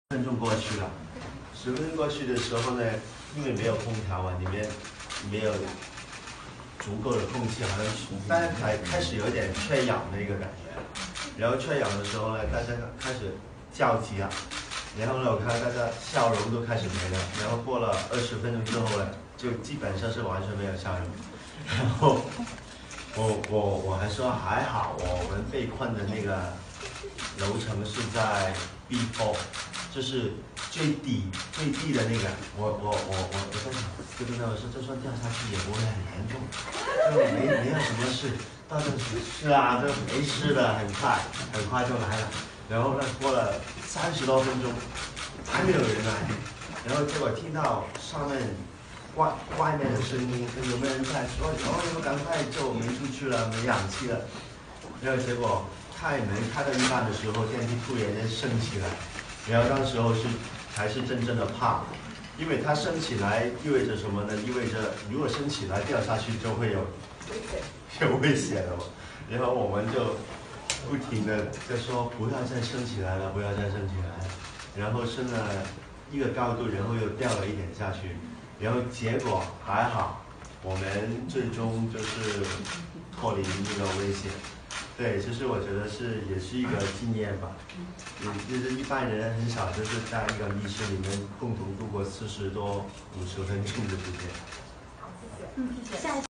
分钟过去了，10分钟过去的时候呢，因为没有空调嘛，里面没有足够的空气，好像大家开始有点缺氧的一个感觉。然后缺氧的时候呢，大家开始叫急了。然后呢，我看到大家笑容都开始没了。然后过了20分钟之后呢，就基本上是完全没有笑容。然后我还说还好，我们被困的那个楼层是在 B4， 就是最低的那个。我在想，对不对？我说就算掉下去也不会很严重，就没有什么事。到这是啊，这没事的，很快就来了。然后呢，过了30多分钟，还没有人来。然后结果听到上面外面的声音，有没有人在说：“哦，你们赶快救我们出去了，没氧气了。”然后结果开门开到一半的时候，电梯突然间升起来。然后那时候才是真正的怕，因为它升起来意味着什么呢？意味着如果升起来掉下去就会有危险了嘛。然后我们就不停的就说不要再升起来了，不要再升起来了。然后升了一个高度，然后又掉了一点下去，然后结果还好，我们最终就是脱离那个危险。对，其实我觉得也是一个经验吧，就是一般人很少就是在一个密室里面共同度过40多50分钟的时间。 好，谢谢。谢谢。下一